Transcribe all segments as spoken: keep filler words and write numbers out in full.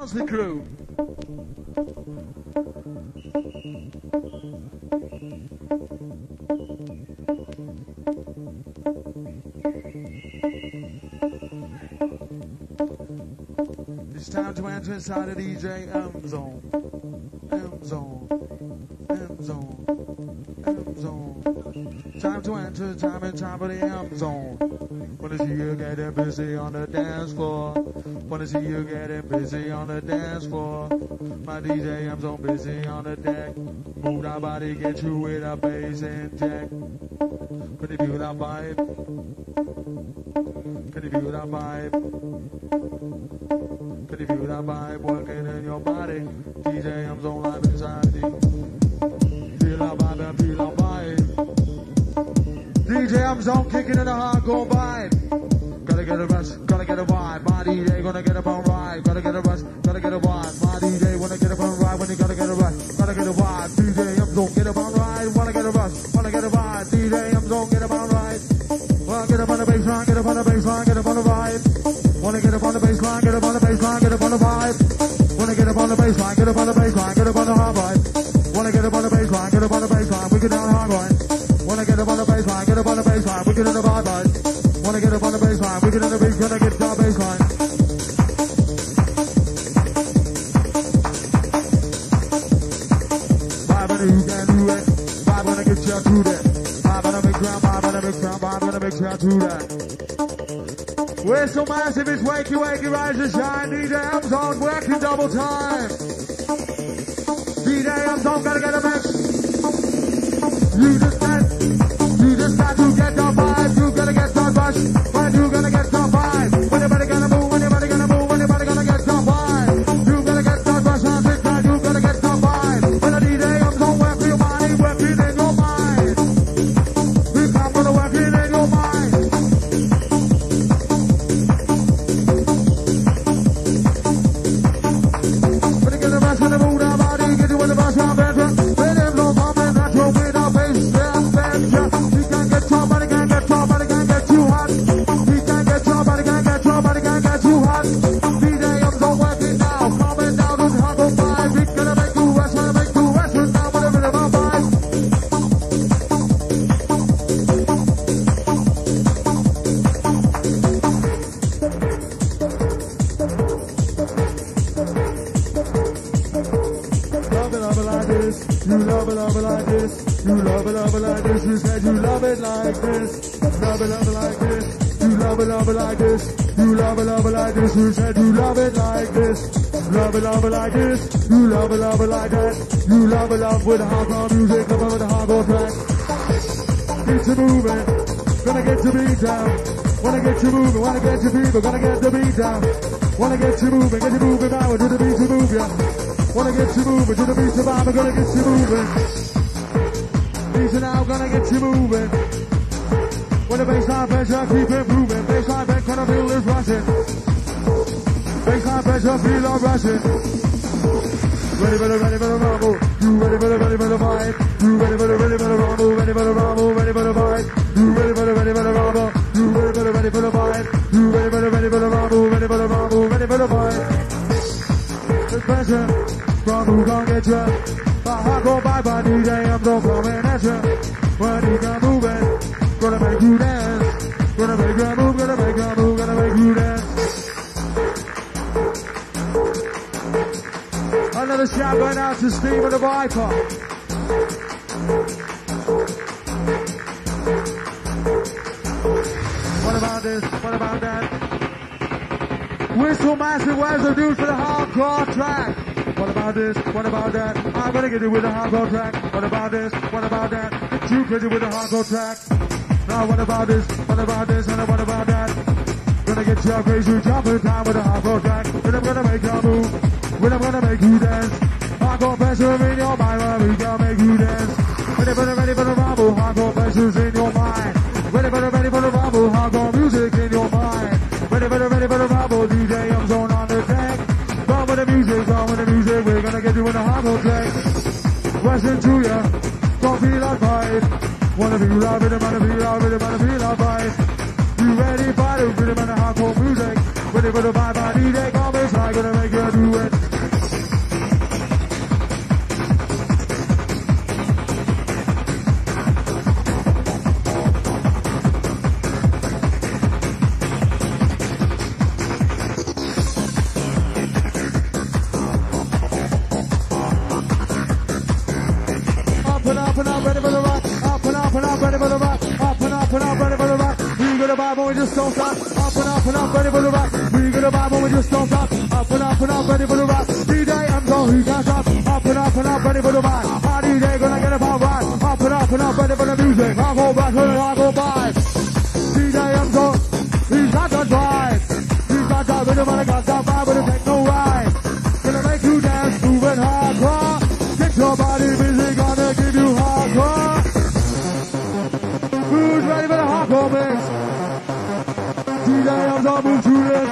Barnsley crew. It's time to enter inside the D J M zone. M zone. M zone. M zone. Time to enter, time and time for the M zone. Wanna see you getting busy on the dance floor. Wanna see you getting busy on the dance floor. My D J M zone busy on the deck. Move that body, get you with a bass and jack. Can you feel that vibe? Can you feel that vibe? Can you feel that vibe working in your body? D J M zone live inside you. Feel that vibe and feel that vibe. D J M zone kicking in the hardcore vibe. Gotta get a rush, gotta get a vibe. My D J gonna get up on ride. Gotta get a rush, gotta get a vibe. My D J wanna get up on ride when you gotta get a rush. Gotta get a vibe. D J M zone get up on ride. Wanna get a rush, wanna get a vibe. D J M zone get up on ride. Wanna get up on the baseline, get up on the baseline, get up on the vibe. Wanna get up on the baseline, get up on the baseline, get up on the vibe. Wanna get up on the baseline, get up on the baseline, get up on the hard vibe. Wanna get up on the baseline, get up on the baseline, we get down hard vibe. Wanna get up on the baseline, get up on the baseline, we get in the vibe vibe. Wanna get up on the baseline, we get in the beat, gonna get down baseline. Vibe on the you can do it. Vibe on the get you to that. Vibe on the big ground, vibe on the big ground, vibe on the big ground to that. We're so massive, it's wakey, wakey, rise and shine. D J M zone working double time. D J M zone gotta get a mix. You just got, you just got to get the vibe. You gotta get the rush. When you gonna get the vibe? When anybody gonna move? When anybody gonna move? When anybody gonna get the vibe? You gotta get the rush on this time. You gotta get the vibe. When the D J M zone working your body, working in your mind. We come for the working in your mind. When you get the rush, when you move that body, get you with the rush on better. When them no coming natural with our bass, yeah, yeah. We can't get somebody, can't get somebody, can't get too hot. We can't get somebody, can't get somebody, can't get too hot. D J M zone working now, coming down with Hardcore vibe. We gonna make you rush, wanna make you rush, we're down with a bit of our vibe. Love it, love it like this. You love it, love it like this. You love it, love it like this. You said you love it like this. Love it, love it like this. You love it, love it like this. You love it, love it like this. You said you love it like this. Love it, love it like this. You love it, love it like that. You love it, love with the hardcore music. Come on with the hardcore track. Get you moving. Gonna get your beat down. Wanna get you moving. Wanna get your people. Gonna get the beat down. Wanna get you moving. Get you moving now. To the beat to move ya. Wanna get you moving. To the beat to vibe. Gonna get you moving. Beats are now gonna get you moving. When the baseline pressure keep improving. Baseline back when the feel is rushing. Baseline pressure feel I'm rushing. Ready for the ready for the rumble. You ready for the ready for the fight. You ready for the ready for the rumble. Ready for the rumble. Ready for the fight. You ready for the ready for the rumble. You ready for the ready for the fight. You ready for the ready for the rumble. Ready for the rumble. Ready for the fight. There's pressure from who gon' get ya. My heart go bye bye, D J M zone coming at ya. When he come moving, gonna make you dance. Gonna make you move, gonna make you move, gonna make you dance. Another shout going out to Steve and the Viper. What about this? What about that? Whistle massive, where's the dude for the hardcore track? What about this? What about that? I'm gonna get you with a hardcore track. What about this? What about that? Get you crazy with a hardcore track. Now what about this? What about this? And what about that? Gonna get you crazy, jumping time with a hardcore track. Then I'm gonna make you move. Then I'm gonna make you dance. Hardcore pressure in your mind, when we gonna make you dance. Ready for the ready for the rumble, hardcore pressure's in your mind. Ready for the ready for the rumble, hardcore music in your mind. Ready for the ready for the rumble, D J M zone on the deck. Come with the music, come with the music, we're gonna get you in the hardcore track. Rushing to ya, don't feel like fight. Wanna be loud with it, wanna be loud with it, wanna be loud fight. You ready for the rhythm and the hardcore music? Ready for the vibe, I D J, come inside, gonna make you do it. gonna vibe when we just don't stop. Up and up and up, ready for the rock. We gonna vibe when we just don't stop. Up and up and up, ready for the rock. D J Emzo, he can't stop. Up and up and up, ready for the vibe. Our D J gonna get a pop vibe. Up and up and up, ready for the music. I'll go back to the hardcore vibe. D J Emzo, he's got the drive. He's got that rhythm and I got that vibe with a techno ride. Gonna make you dance, moving hardcore. Get your body busy, gonna give you hardcore. Who's ready for the hardcore mix? D J Emzo, move to this.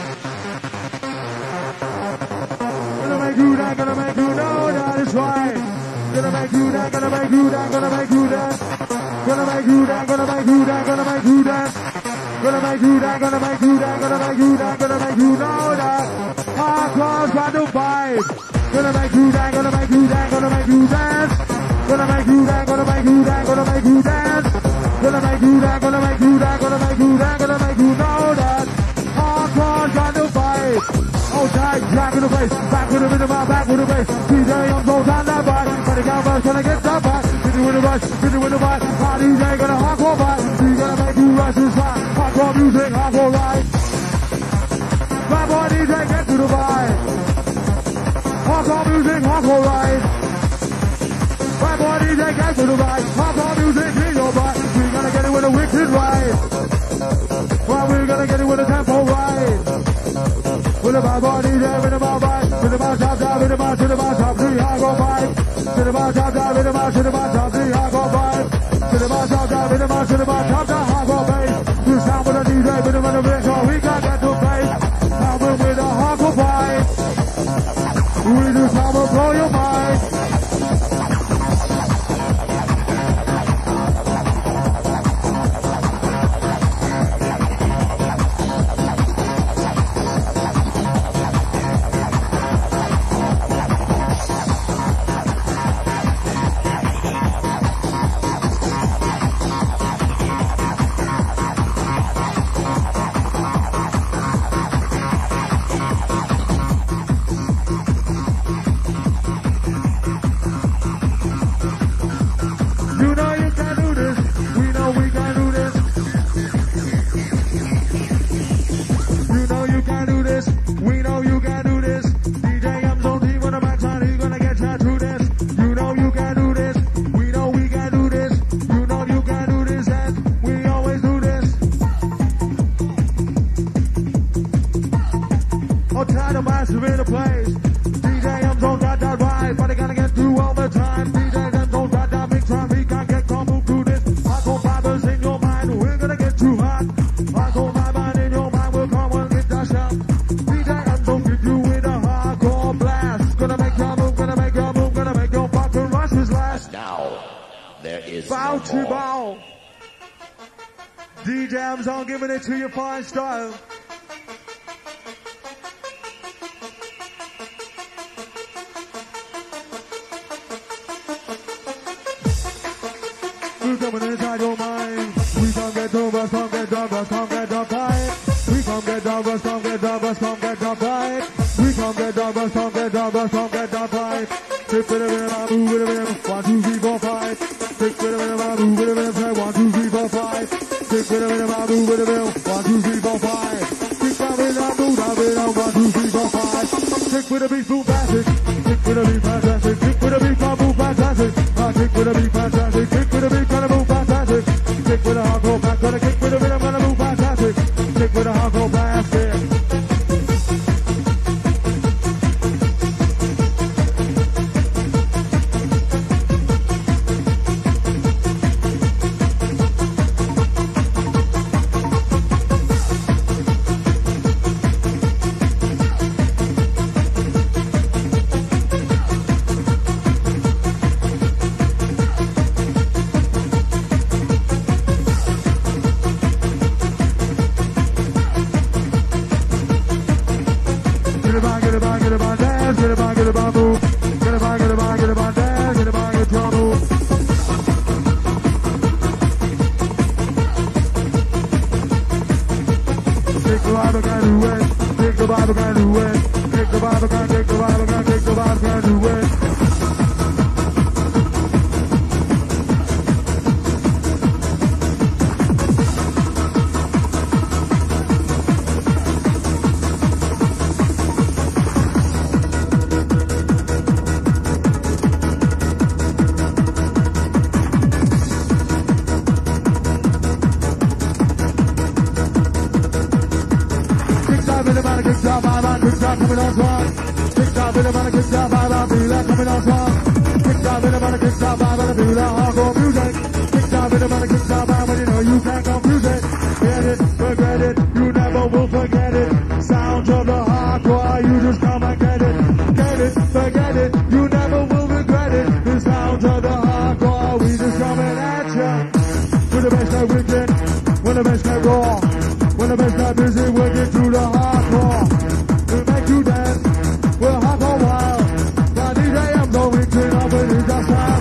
Gonna make you dance, gonna make you know that it's right. Gonna make you dance, gonna make you dance, gonna make you dance. Gonna make you dance, gonna make you dance, gonna make you dance. Gonna make you dance, gonna make you dance, gonna make you dance, gonna make you know that hardcore's got to vibe. Gonna make you dance, gonna make you dance, gonna make you dance. Gonna make you dance, gonna make you dance, gonna make you dance. Gonna make you dance, gonna make you dance, gonna make you dance, gonna make you know that hardcore's got to vibe. Hold tight, back in the face, back with the rhythm, back with the bass. D J Emzo on that vibe, but the count verse gonna get that vibe. Hit it with the rush, hit it with the vibe. Our D J gonna hardcore vibe. He gonna make you rush and slide. Hardcore music, hardcore ride. Bad boy D J, get to the vibe. Hardcore music, hardcore ride. Bad boy D J, get to the vibe. Hardcore music, in your vibe. We gonna get it with a wicked ride. Well, we gonna get it with a tempo ride. With a bad boy D J, with a bad vibe. With a bad top, top, with a bad, to the bad top, three hardcore vibe. To the bad top, top, with a bad, to the bad top, three hardcore vibe. To the bad top, top, with a bad, to the bad top, top, hardcore bass. You sound with a D J, with a rhythm, with so we got that to face. Now we're with a hardcore vibe. We just have to blow your mind. D J Emzo giving it to you fine style. We coming inside your mind. We come get over, come get over, come get over. We come get over, come get over, come get over. We come get over, come get over, come get over. Tip with a bit of move with a bit of one, two, three, four, five. Tip with a bit of move with a bit of say one, two, three, four, five. Tip with a bit of move with a bit of one, two, three, four, five. Tip with a bit of move, a bit of one, two, three, four, five. Tip with a beat, boom, fantastic. Tip with a beat, fantastic. Tip with a beat, move, fantastic. Tip with a beat, fantastic. Tip with a beat, gonna move, fantastic. Tip with a hardcore back, gonna kick with a bit, I'm gonna move, fantastic. Tip with a hardcore plastic. kick-style vibe, I feel like coming on top. Kick-style rhythm on a kick-style vibe, and I feel like hardcore music. Kick-style rhythm on a kick-style vibe, but you know you can't confuse it. Get it, forget it, you never will forget it. Sounds of the hardcore, you just come and get it. Get it, forget it, you never will regret it. The sounds of the hardcore, we just coming at ya. When the bass get wicked, when the bass get raw, when the bass get busy, working through the hardcore. We make you dance, we're hardcore wild. Now D J I'm going to up and it's just time.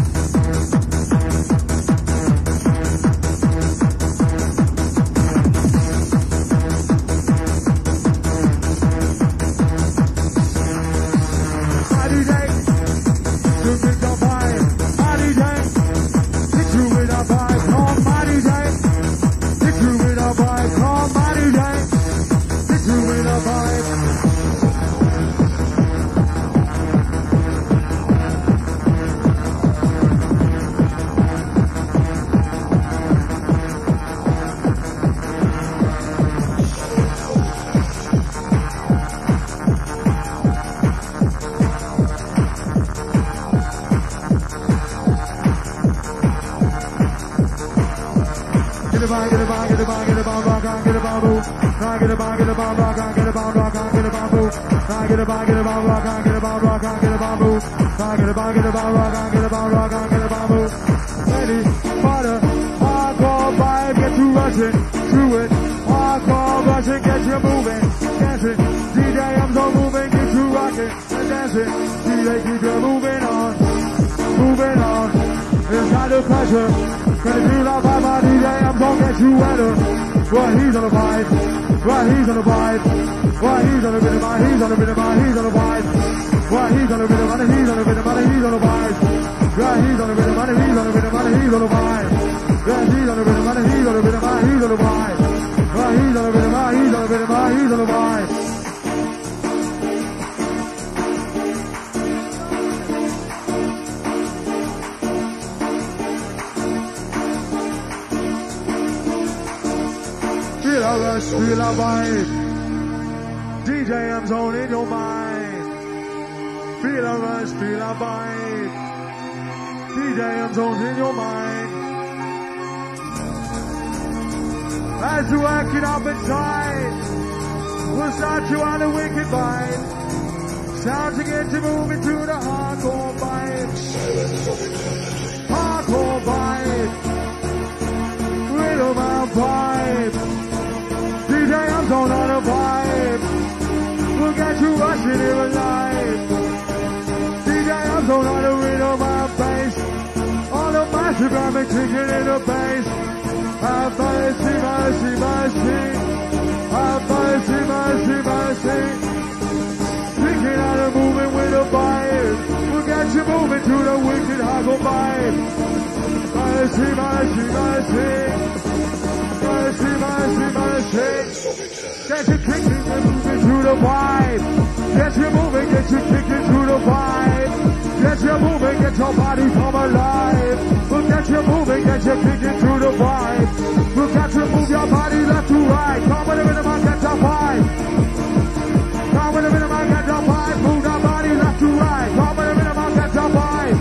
Well, he's on the vibe. Well, he's on the vibe. Well, he's on the rhythm. Well, he's on the rhythm. Well, he's on the vibe. Well, he's on the rhythm. Well, he's on the rhythm. Well, he's on the vibe. Well, he's on the rhythm. Well, he's on the rhythm. Well, he's on the vibe. Well, he's on the rhythm. Well, he's on the rhythm. Well, he's on the vibe. Well, he's on the rhythm. Well, he's on the rhythm. Well, he's on the vibe. Feel a rush, feel a vibe. D J M-Zone in your mind. Feel a rush, feel a vibe. D J M-Zone's in your mind. As you work it up inside, we'll start you on a wicked vibe. Sound to get you moving to the hardcore vibe. Hardcore vibe. Rhythm and vibe. D J M-Zone on a vibe. We'll get you rushing here alive. D J M-Zone on a rhythm and bass. On a massive rhythmic ticket in the bass. Have mercy, mercy, mercy. Have mercy, mercy, mercy. Thinking out of moving with a vibe. We'll get you moving to the wicked hardcore vibe. Mercy, mercy, mercy. Mercy, mercy, mercy. Get you kicking and moving to the vibe. Get you moving, get you kicking to the vibe. Get you moving, get your body come alive. We'll get you moving, get you kicking to the vibe. We'll get you move your body left to right. Come with a rhythm and get your vibe. Come with a rhythm and get your vibe. Move your body left to right. Come with a rhythm and get your vibe.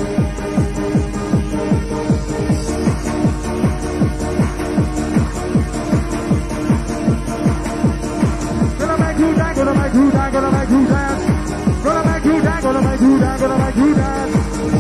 Gonna make you dance, gonna make you dance, gonna make you dance. Gonna make you dance, gonna make you dance, gonna make you dance.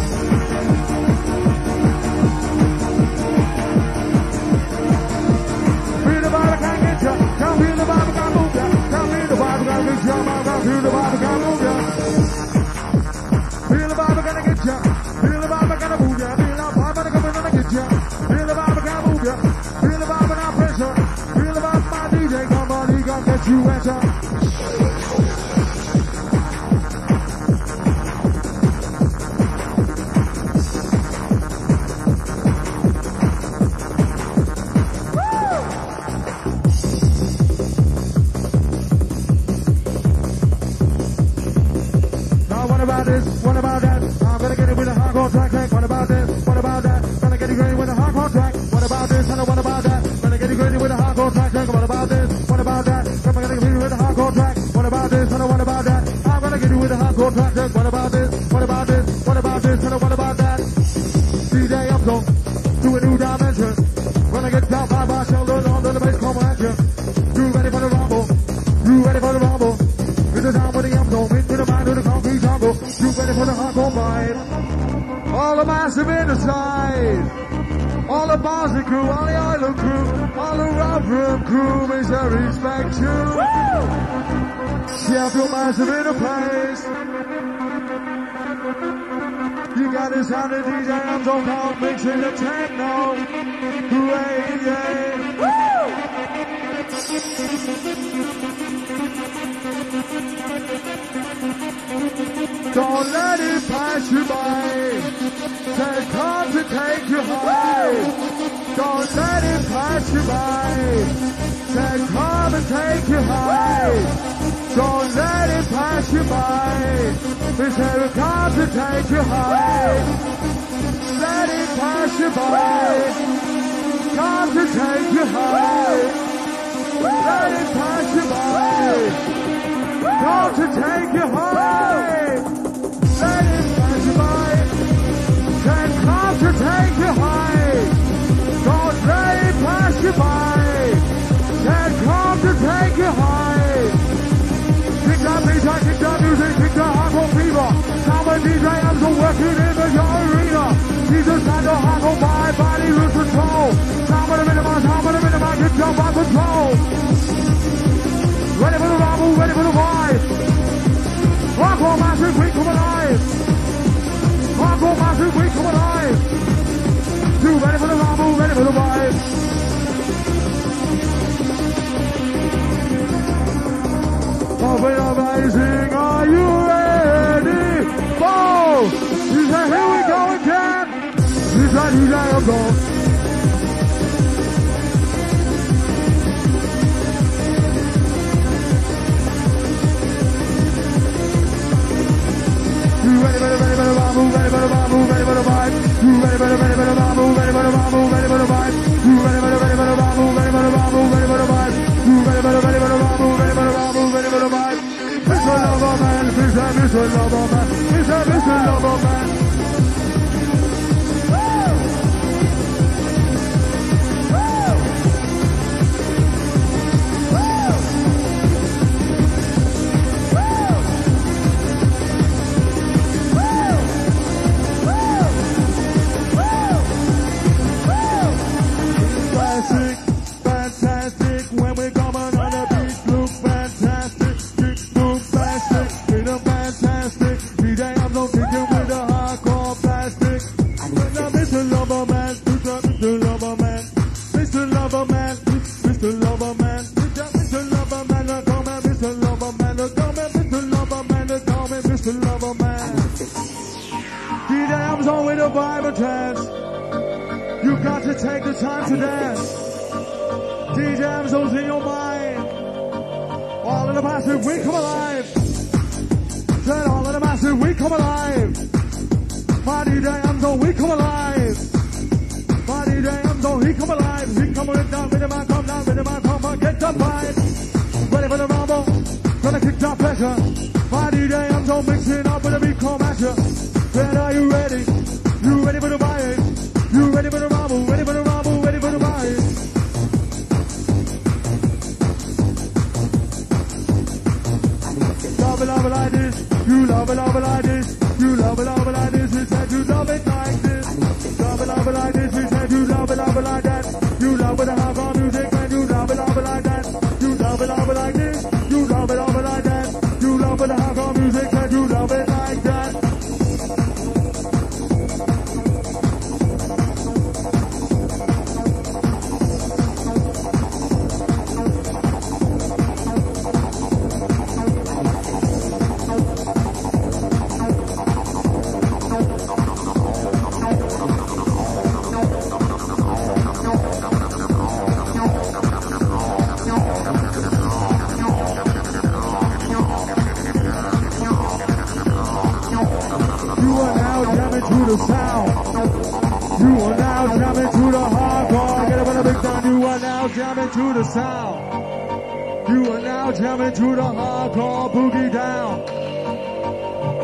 Feel the vibe, can't get ya. Can't feel the vibe, can't move ya. Can't feel the vibe, can't get ya. Can't feel the vibe, can't move ya. Feel the vibe, gonna get ya. Feel the vibe, gonna move ya. Feel the vibe, gonna come and get ya. Feel the vibe, can't move ya. Feel the vibe, not pressure. Feel the vibe, my D J, come on, he gonna get you better. What about this? What about that? I'm gonna get it with a hardcore track. What about this? What about that? Gonna get it great with a hardcore track. What about this? And what about that? Gonna get it great with a hardcore track. What about this? What about that? I'm gonna get it with a hardcore track. What about this? And what about that? I'm gonna get it with a hardcore hardcore track. What about this? What about this? What about this? And what about that? D J Upton to a new dimension. When I get down by my shoulder, under the bass come at you. You ready for the rumble? You ready for the rumble? It's the time when the Upton into the mind of the concrete jungle. You ready for the hardcore mind? All the massive in the side. All the Boston crew, all the island crew, all the rough room crew, make sure respect you. Yeah, feel massive in the place. You got this sound of D J Upton now, mixing the techno. Hooray, yeah. Don't let it pass you by. Take time to take you high. Don't let it pass you by. Take time and take you high. Don't let it pass you by. It's take time to take you high. Let it pass you by. Time to take you high. Let it pass you by. Time to take you high. Let it pass you by. Take time to take you high. Don't let it pass you by. Take time to take you high. Kick that beat, kick that music, kick that hardcore fever. Now when D J Upton working in the arena. Jesus had the hardcore vibe, body lose control. Time with a minute, time with a minute, get jump out control. Ready for the rumble, ready for the vibe. Hardcore massive, we come alive. Hardcore massive, we come alive. You ready for the rumble, ready for the vibe. Oh, we're amazing, are you ready? Go! He said, here we go again. He said, D J Upton. You ready, ready, ready, ready, rumble, ready, ready, rumble, ready, ready, vibe. You ready, ready, ready, ready, rumble, ready, ready, rumble, ready, ready, vibe. You ready, ready, ready, ready, rumble, ready, ready, rumble, ready, ready, vibe. You ready, ready, ready, ready, rumble, ready, ready, rumble, ready, ready, vibe. Mister Lover Man, Mister Mister Lover Man, Mister Mister Lover Man. Take the time to dance. D J Upton's in your mind. All of the massive, we come alive. Said all of the massive, we come alive. My D J Upton, we come alive. My D J Upton, he come alive. He come with down, with the man, come down, with the man, come on, get the vibe. Ready for the rumble, gonna kick that pressure. My D J Upton mixing up with the beat, come at you. Then are you ready? You ready for the vibe? You ready for the rumble? Ready for the rumble? Ready for the vibe? Love it, love it like this. You love it, love it like this. You love it, love it like this. We said you love it like this. Love it, love it like this. We said you love it, love it like that. You love it, the hardcore music, and you love it, love it like that. You love it, love it like this. You love it, love it like that. You love it, the hardcore music, and you love it like that. Jamming to the sound. You are now jamming to the hardcore boogie down.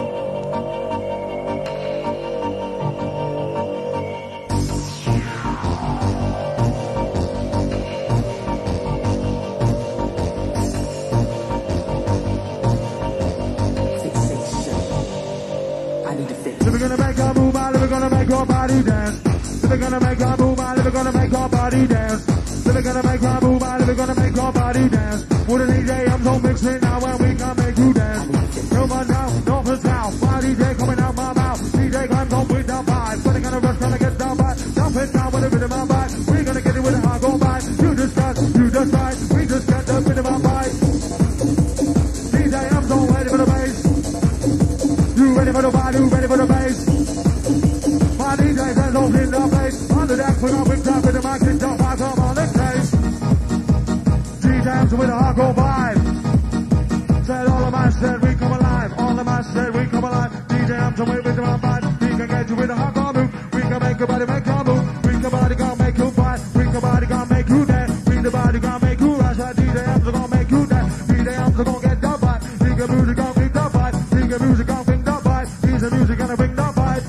We're gonna make a move, man, we're gonna make your body dance. We're gonna make a move, man, we're gonna make your body dance. We're gonna make a move, man, we're gonna make your body dance. With a D J, I'm so mixed in now, and we can make you dance. Come on now, north and south, my D J coming out my mouth. D J comes on with the vibe, but I'm gonna rush, gonna get down by. Jump it down with the rhythm of my vibe. We're gonna get it with a hardcore vibe. You just got, you just right, we just got the rhythm of my vibe. D J, I'm so ready for the bass. You ready for the vibe, you ready for the bass. My D J says open in the face. On the deck, we're gonna pick up with the mic, kick up, I come on the case. D J's with a hardcore vibe. Said all of my said we come alive. All of my said we come alive. D J, I'm so with the vibe. We can get you with a hardcore move. We can make your body make your move. We can body gonna make you fight. We can body gonna make you dance. We the body gonna make you rush. D J, I'm so gonna make you dance. D J, I'm so gonna get the vibe. We can music gonna bring the vibe. We can music gonna bring the vibe. He's the music gonna bring the vibe.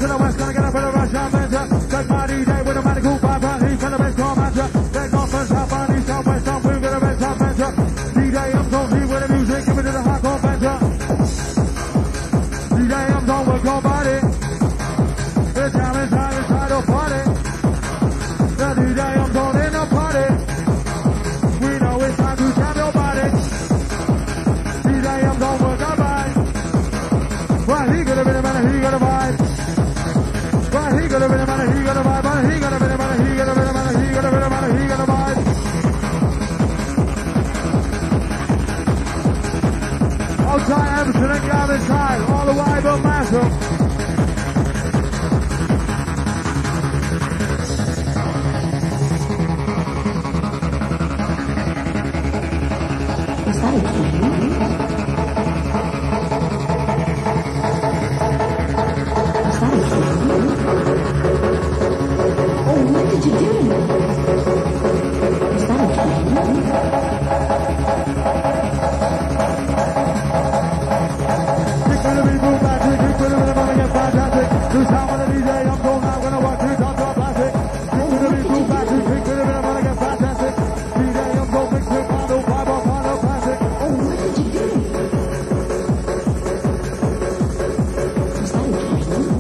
to the west, gonna get up in the rush, I'm mentor. Take my D J with a medical vibe, and he's gonna be strong mentor. Take off from south, and east, south, west, I'm moving to the red top mentor. D J, I'm so free with the music, give it to the hardcore mentor. D J, I'm done with your body. It's time, it's time, it's time to party. The D J, I'm done in the party. We know it's time to jam your body. D J, I'm done with the vibe. Well, he got a bit of money, he got a vibe. Well, he got a bit of money, he got a vibe. Well, he got a bit of money, he got a bit of money, he got a bit of money, he got a vibe. Outside Everton and Gavin side, all the way but massive. Is that a key? Oh, what did you do? Is that a key? Kick for the people, magic. Kick for the rhythm, and get fantastic. Do sound with the D J, I'm going out when I walk through top to plastic. Kick for the people, magic. Kick for the rhythm, and get fantastic. D J, I'm going mix with Pondo, five off Pondo plastic. Oh, what did you do? Is that a key?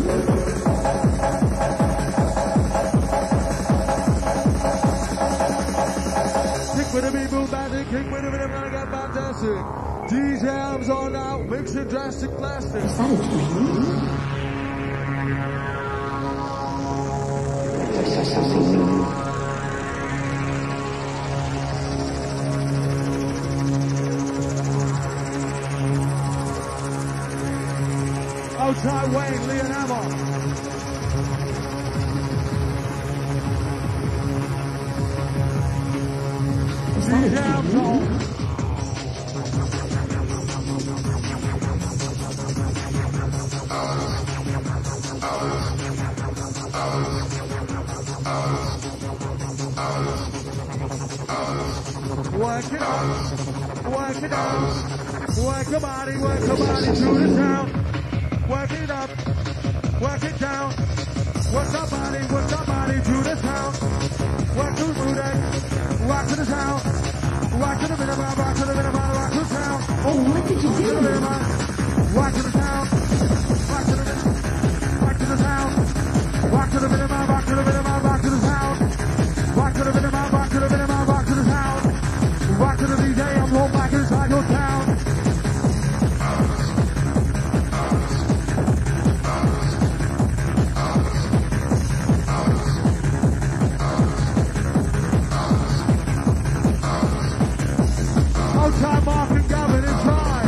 Kick for the people, magic. Kick for the rhythm, and get fantastic. D J, I'm on out, mixing drastic plastic. Is that a key? Outside Wayne, Lee and Emma. Is that a D J, I'm key? on. Work it out, work it out, work your body, work your body to the sound. Work it up, work it down. Work your body, work your body to the sound. Work to the booty, rock to the sound. Rock to the rhythm, rock to the rhythm, rock to the sound. Oh, what did you Rock to the do? rhythm, rock to the sound. Rock to the rhythm, rock to the sound. Rock to the rhythm, rock to the rhythm, rock to the sound. Rock to the rhythm, rock to the rhythm, rock to the sound. Rock to the D J, I'm going back inside your town. Outside Mark and Gavin inside.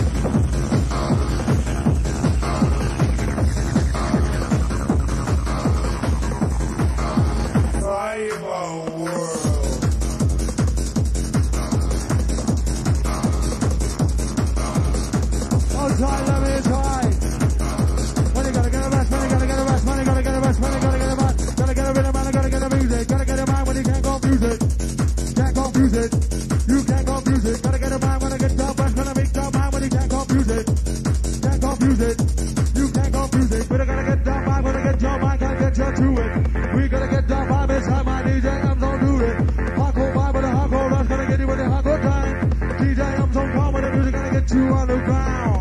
Outside, let me inside. When you gotta get a rest, when you gotta get a rest, when you gotta get a rest, when you gotta get a rest. Gotta get a rhythm, man, I gotta get a music. Gotta get a mind when you can't confuse it. Can't confuse it. You can't confuse it. Gotta get a mind when I get down, rest when I make down mind when you can't confuse it. Can't confuse it. You can't confuse it. But I gotta get down mind when I get down mind, can't get you to it. We gotta get down mind inside my D J, I'm gonna do it. Hardcore vibe with a hardcore rush, gonna get you with a hardcore time. D J, I'm so calm with the music, gonna get you on the ground.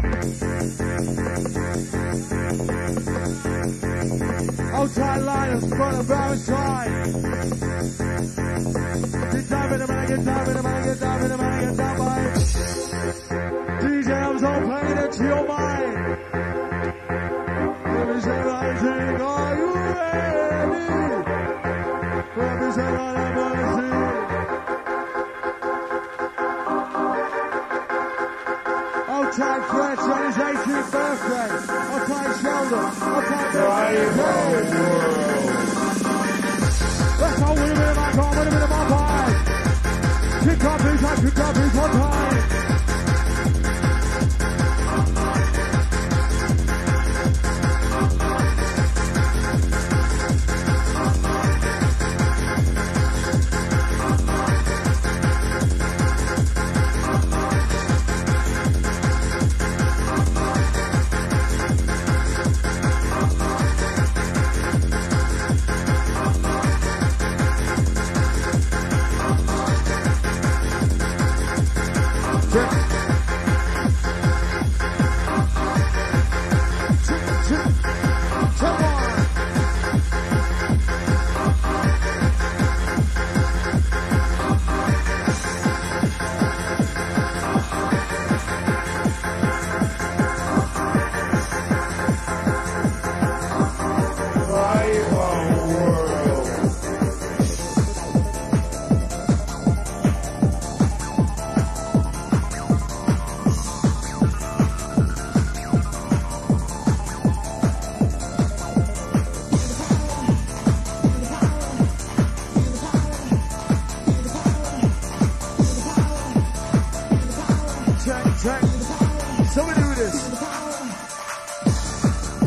Outside Lions, front of Brown side. Get down with the man, get down with the man, get down with the man, get down by. D J, I'm so playing it to your mind. Let me say rising, are you ready? Let me say what I'm gonna see. Outside Fletch on his eighteenth birthday. Outside Sheldon. Outside Friday. Let's go with a bit of my time, with a bit of my vibe. Kick up his hand, kick up his one time.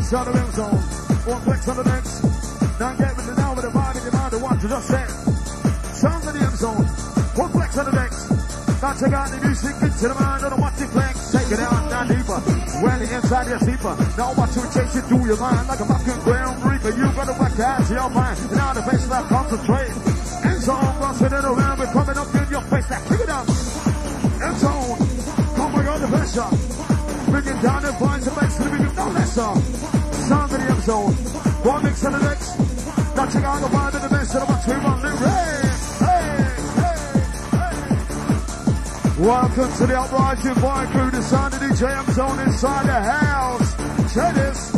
inside the rim zone. One flex on the next. Now get with the now with the vibe in your mind. The one to just set. Sounds in the end zone. One flex on the next. Now check out the music into the mind of the watch it flex. Take it out now deeper. When the inside is deeper. Now watch you chase it through your mind like a fucking ground reaper. You gotta work the ass to your mind. And now the face left concentrate. End zone, bouncing it around. We're coming up in your face. Now kick it up. End zone. Come on, the pressure. Bring it down and find some legs to the big no lesser. Sound in the end zone. One mix on the next. Now check out the mind of the best of the watch we run the race. Hey, hey, hey. Welcome to the Uprising Fire Crew, the sound of the D J M Zone inside the house. Check this.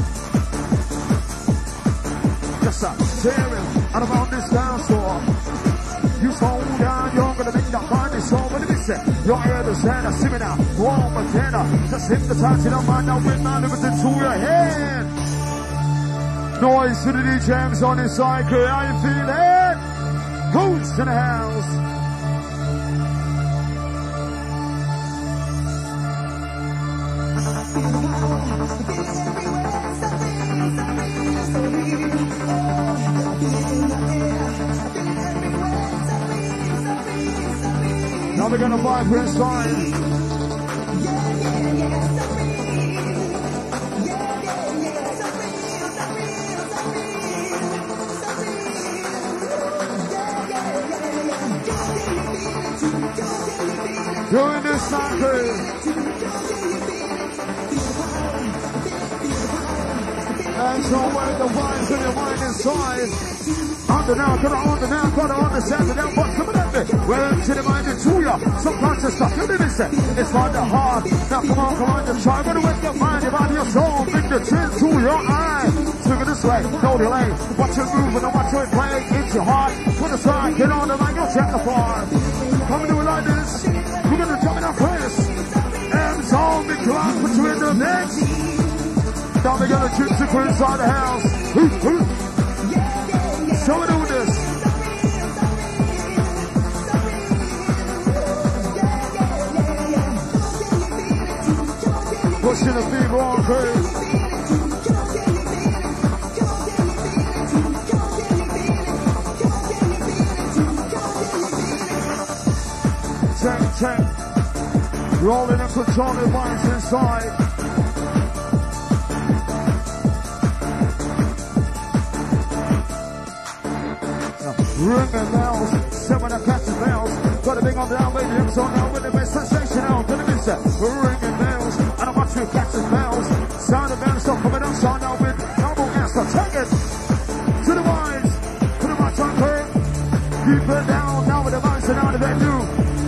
Just a tearing out about this dance floor. You slow down, you're gonna make that mind is over the miss it. Your ear to stand, I see me now. Warm a tenor. Just hypnotize it on mind now with my limited to your head. Noise to the D J M Zone inside crew. How you feeling? Who's in the house? Now we're gonna vibe for inside. Doing this cycle. And so where the vibes in your mind inside. Under now, got on the now, got on the center now, what's coming at me? Well, to the mind into ya. Subconscious stuff, you didn't say. It's hard to hard. Now come on, come on, just try. But wake your mind, your body, your soul. Bring the chin to your eye. Swing it this way, no delay. Watch it moving and watch it play. It's your heart. Put aside, get on the line, you'll check the bar. Come do it like this. We're gonna jump in our place. And zone, big class, put you in the mix. Now we got a gypsy crew inside the house. So we do this. Pushing the fever on crew. Check, check. Rolling and controlling vibes inside. Ring the bells, seven of catching bells. Got a big on down, baby, I'm so now with the best sensation out. Gonna miss it. Ringing bells, and I'm watching catching bells. Sound of bells, stop coming on, sound out with double answer. Take it to the vibes, to the right on curve. Keep it down, now with the vibes and out of that new.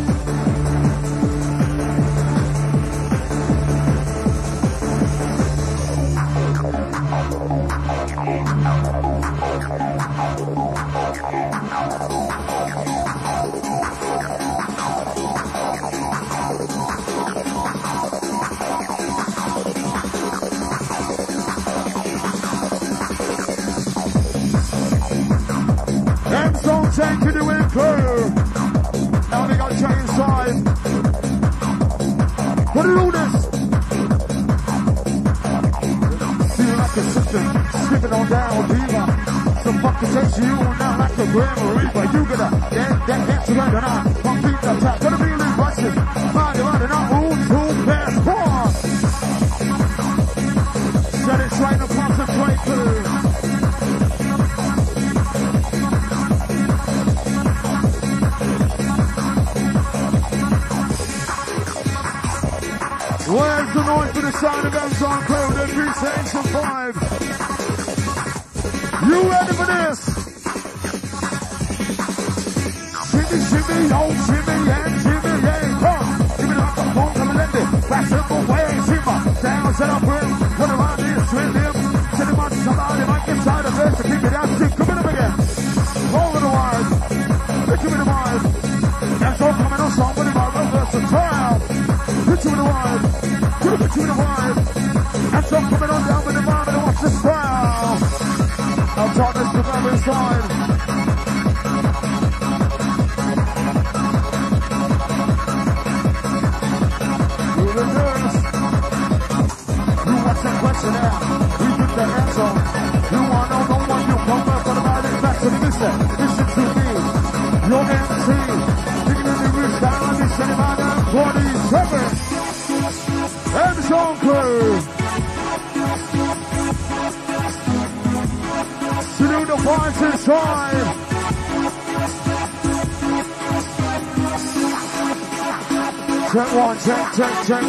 Take to the wind crew. Now we got Jay inside. What do you do this? Feel like a system, skipping on down, diva. Some fucking takes you now like the Grim Reaper. You gotta get that dance around and on. Pump deep the top, gonna be loose busting. Mind you running on, move to pass cross. Set it straight and concentrate through. Where's the noise for the sound of Amazon Crew? The Appreciation five. You ready for this? Shimmy, shimmy, yo, shimmy, yeah, shimmy, yeah, come. Give me like a phone, come and let me. Back simple way, shimmer. Down, set up, rim. Put around this, with him. Send him out to somebody, might get tired of this. To keep it out, keep coming up again. Over the wires. Give me the wires. That's all coming on somebody, my reverse the trial. Hit you with the wires. Put you in the wires. That's all coming on down with the vibe and watch this crowd. I'll talk this to them inside. Do the nurse. You watch that question out. We put the song. You want to know what you come up for the body back to the listen. Listen to me. Your M C. Taking the English down. This anybody forty-seven. M Song Crew. Salute the boys inside. Check one, check, check, check.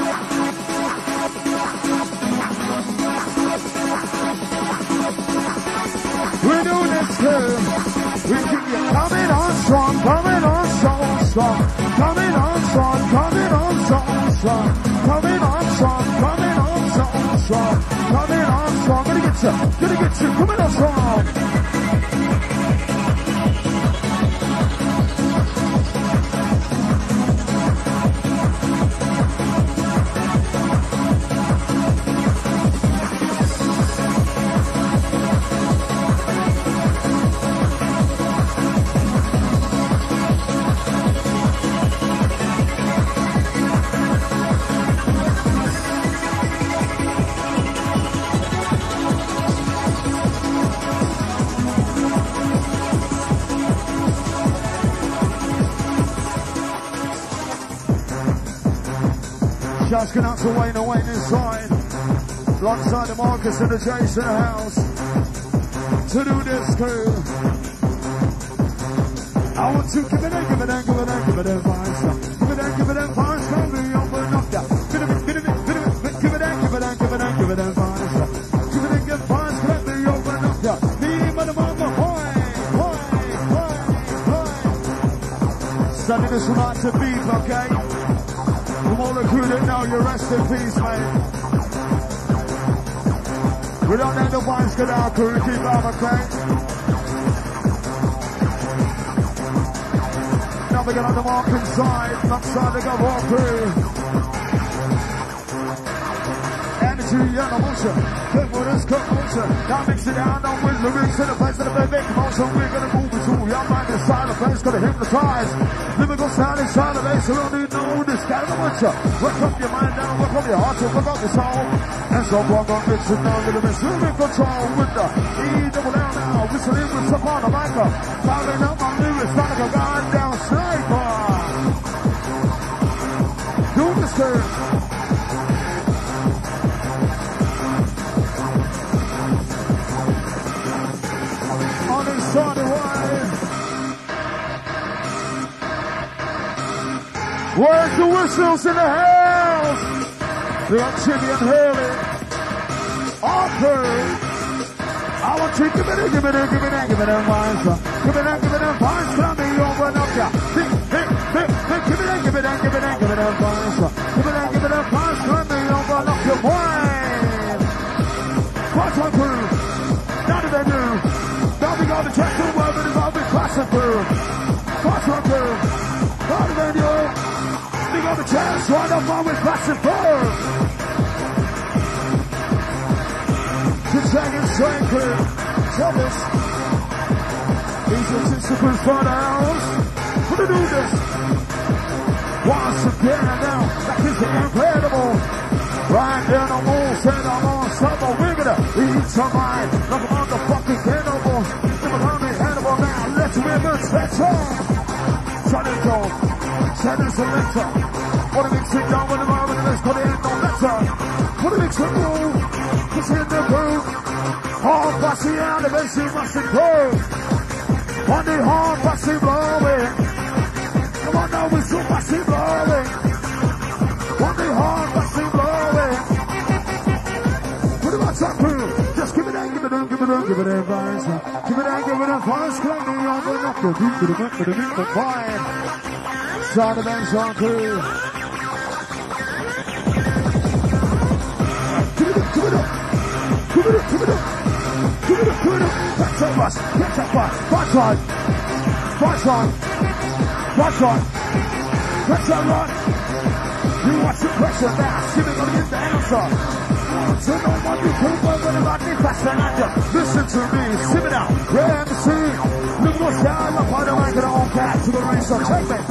We do this too. We keep you coming on strong, coming on so strong, coming on strong, coming on so strong, coming on strong, coming on so strong, coming on strong. Gonna get you, gonna get you, coming on strong. Just going out to Wayne and Wayne inside. Alongside the Marcus and the Jason house. To do this crew. I want to give it in, give it in, give it in, give it in, fine stuff. Give it in, give it in, fine stuff. We open up that. Give it in, give it in, give it in, give it in, give it in, give it in, give it in, fine stuff. Give it in, give fine stuff. We open up that. Me, mother, mama, hoy, hoy, hoy, hoy. Sending this one out to beef, okay? From all the crew that know you, rest in peace, mate. We don't need the vibes, get our crew, keep on, okay? Now we get on the mark inside, alongside the Gulf crew. Energy and emotion, come with us, come motion. Now mix it down, don't win the lyrics in the place of the baby motion. We're gonna move it to your mind inside the place, gonna hypnotize. Lyrical sound inside the bass, we don't need no this kind of a work up your mind down, work up your heart, so work up your soul. And so walk on mix it down, little bit, still in control with the E double down now, whistling with some on the mic up. Fouling up my lyrics, like a goddamn sniper. Do this girl. On the sunny way. Where's the whistles in the house? We got Jimmy and Hurley. Arthur. I want you to give it in, give it in, give it in, give it in, vines. Give it in, give it in, vines. Come me over and up ya. Hey, hey, hey, hey, give it in, give it in, give it in, give it in, vines. Give it in, give it in, vines. Come me over and up your wine. What's my crew? None of them do. Now we got the check to work with all the classic crew. What's my crew? None of them do. We got the chance right up on with classic crew. The second straight crew. Tell us. These are just the first part of hours. We're gonna do this. Once again now, that is incredible. Right in the walls and I'm on summer. We're gonna eat some mind like a motherfucking cannibal. Never gonna be Hannibal now. Let's women stretch on. Shut it down. Set it selector. Wanna mix it down with the moment and let's put it in no letter. Wanna mix it through. Push it in the groove. Hard passing out the base you must improve. On the hard passing blowing. Come on now with some passing blowing. On the hard passing blowing. Put it on top crew. Just give it in, give it in, give it in, give it in, vines. Give it in, give it in, vines. Claim me on the knock. The beat, the beat, the beat, the fine. Sound of M Song Crew. Give it up, give it up. Give it up, give it up. Give it up, give it up. That's so much. That's that one. Watch on. Watch on. Watch on. Let's go run. You watch the pressure now. Give it, gonna get the answer. So no one you can work with about me faster than I do. Listen to me. Sip it out. Grab the scene. Look what's down. Up on the mic and on back to the ring. So check me.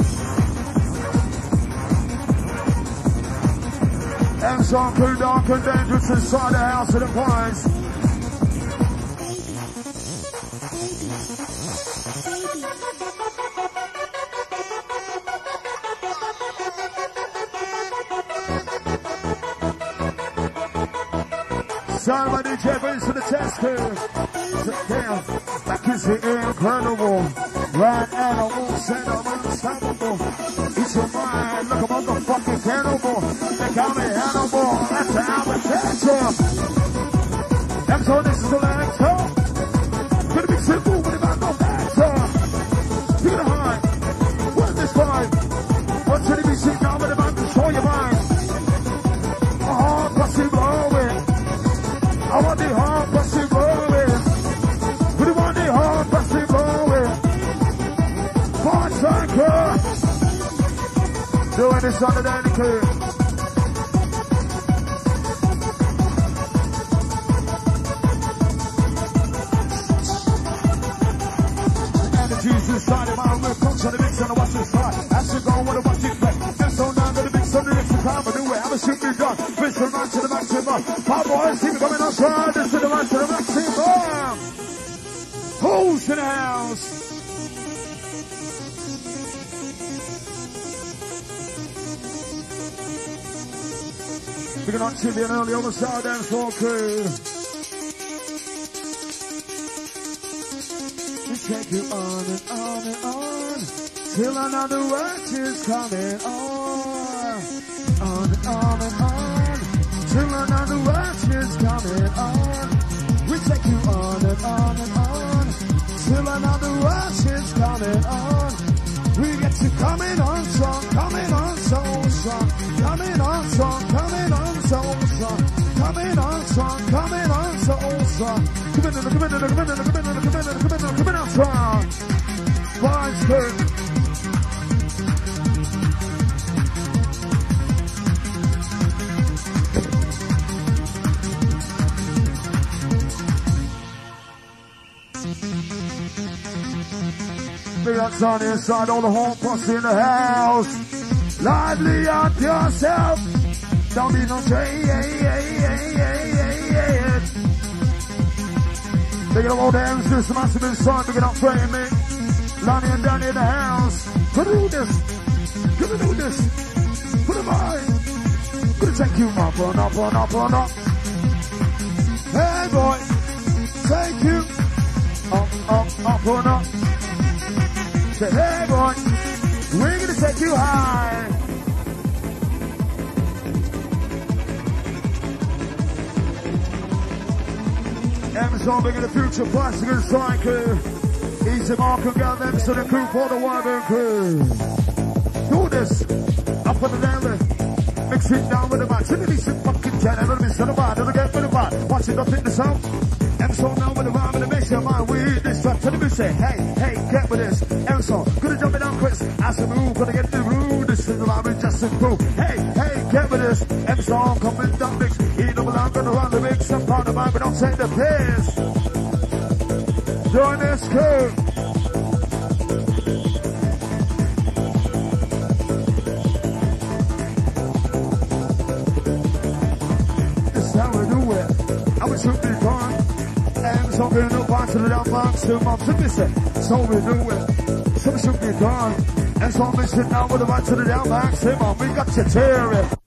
M Song Crew, dark and dangerous inside the house of the prize. time by D J brings to the test crew. Damn, that is the incredible. Right animal, send them unstoppable. Eat your mind, look a motherfucking cannibal. They call me Hannibal, that's how I catch ya. X O, this is the X O. Gonna be simple, but if I go back, so you're gonna hide. What is this vibe? What's gonna be seen now, but if I control your mind? A hard pussy blowing. I want the hard pussy blowing. We want the hard pussy blowing. Fun cycle. Doing this on the daily crew. Energies inside of my room. Comes on the mix and I watch this slide. As you go, what I watch it play. And so now I'm gonna mix on the next time. I do it. I'm a super done. Fist from right to the maximum. Pop boys, keep coming on stride. This to the right to the maximum. Who's in the house? Big on Chili and early on the side dance floor crew. We take you on and on and on till another rush is coming on. On and on and on till another rush is coming on. We take you on and on and on till another rush is coming on. We get you coming on strong, coming on so strong, coming on strong, coming on so strong, coming on strong, coming on so strong. Come in, come in, come in, come in, come in, come in, come in, come in on strong. Fine skirt. Big ups on the inside, all the home pussy in the house. Lively up yourself. Don't be no shade. Big up all the hands, this massive inside. Big up frame me. Lonnie and Danny in the house. Gonna do this. Gonna do this. Put it by. Gonna take you up on up on up on up. Hey boy. Take you up, up, up on up. Say, hey boy, we're gonna take you high. Amazon big in the future, plastic and cycle. Easy mark and got them to the crew for the Wyvern crew. Do this, up on the daily. Mix it down with the match. Look at these fucking jet, I'm gonna miss on the bar, don't get with the bar. Watch it, don't think the sound. Emerson now with the rhyme and the mix your mind. We hit this track to the music. Hey, hey, get with this. Emerson, gonna jump it down quick. As a move, gonna get the room. This is the line with Justin Crew. Hey, hey, get with this. Emerson, coming down mix. He double out, gonna run the mix. I'm part of mine, but don't take the piss. Join this crew. This is how we do it. I was shooting gone. So we do back to the down box to mom to miss it. So we do it. So we should be gone. And so we sit down with the back to the down box to mom. We got to tear it.